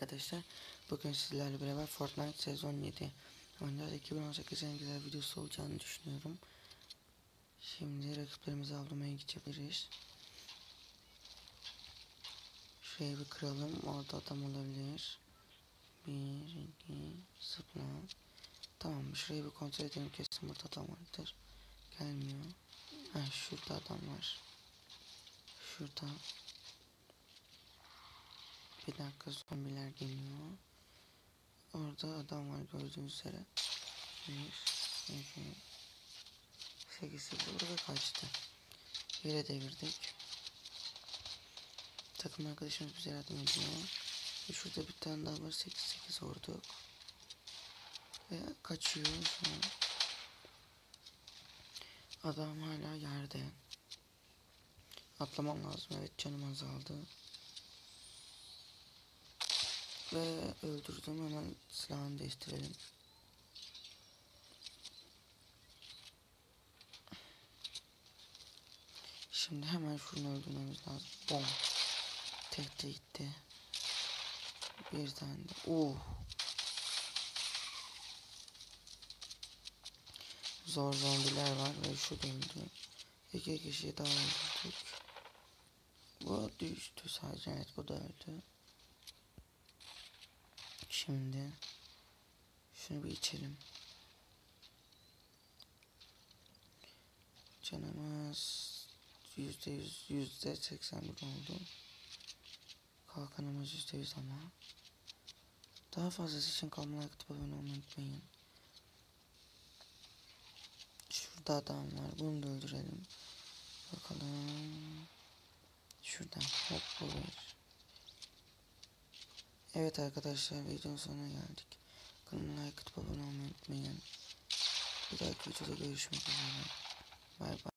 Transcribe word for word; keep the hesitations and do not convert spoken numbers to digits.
Arkadaşlar, bugün sizlerle beraber Fortnite sezon yedi oyunda iki bin on sekiz en güzel videosu olacağını düşünüyorum. Şimdi rakiplerimizi avlamaya geçebiliriz. Şurayı bir kıralım, orada adam olabilir. Bir, iki, zıpla. Tamam, şurayı bir kontrol edelim, kesin burada adam vardır. Gelmiyor. Ha, şurada adam var. Şurada. Bir dakika, zombiler geliyor. Orada adam var gördüğünüz üzere. bir, iki, sekiz vurdu ve kaçtı. Yere devirdik. Takım arkadaşımız bize yardım ediyor. Ve şurada bir tane daha var, sekiz sekiz vurduk. Ve kaçıyor şu an. Adam hala yerde. Atlamam lazım, evet, canım azaldı. Ve öldürdüm, hemen silahını değiştirelim. Şimdi hemen şunu öldürmemiz lazım. Bom. Tek de gitti. Bir tane de. Oh. Zor zombiler var ve şu öldü. İki kişi daha öldürdük. Bu düştü sadece, evet, bu da öldü. Şimdi şunu bir içelim. Canımız yüzde yüz, yüzde seksen bir oldu. Kalkanımız yüzde yüz ama. Daha fazlası için kanalıma like atıp abone olmayı unutmayın. Şurada adam var, bunu da öldürelim. Bakalım. Şuradan hop olur. Evet arkadaşlar, videonun sonuna geldik. Kanalıma like atıp abone olmayı unutmayın. Bir dahaki videoda görüşmek üzere. Bay bay.